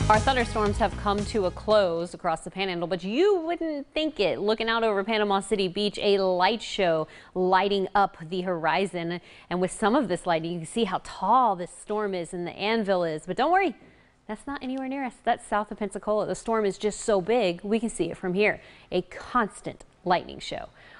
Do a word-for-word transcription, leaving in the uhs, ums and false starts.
Our thunderstorms have come to a close across the Panhandle, but you wouldn't think it. Looking out over Panama City Beach, a light show lighting up the horizon. And with some of this lighting, you can see how tall this storm is and the anvil is. But don't worry, that's not anywhere near us. That's south of Pensacola. The storm is just so big, we can see it from here. A constant lightning show.